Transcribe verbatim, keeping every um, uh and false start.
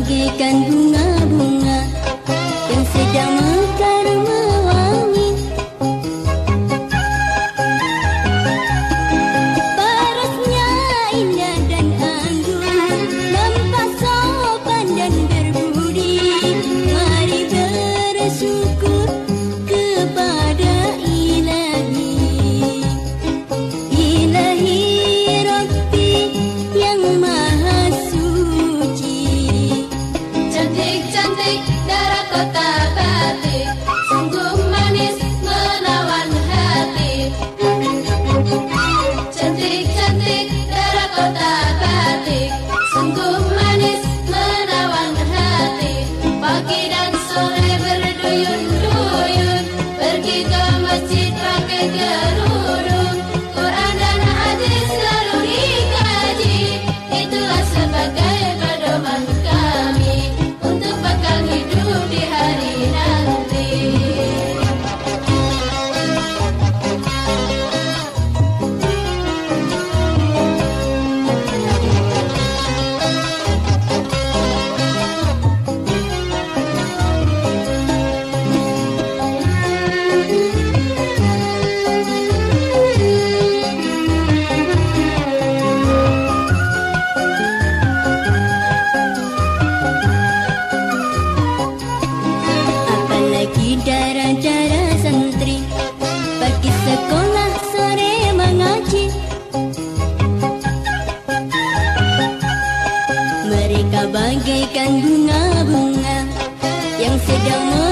bagaikan bunga-bunga yang sedang mekar mewangi. Parasnya indah dan anggun, nampak sopan dan berbudi. Mari bersyukur kepada Ilahi, Ilahi Rabbi yang Maha Suci. Cantik-cantik darah kota batik, sungguh manis menawan hati. Cantik-cantik darah kota batik, sungguh manis menawan hati. Pagi dan sore berduyun-duyun, pergi ke masjid pakai kerudung. Quran dan hadis selalu dikaji, itulah sebagai pedoman kami untuk bakal hidup di hari nanti. Apalagi darah-darah santri pagi sekolah sore mengaji. Mereka bagaikan bunga-bunga yang sedang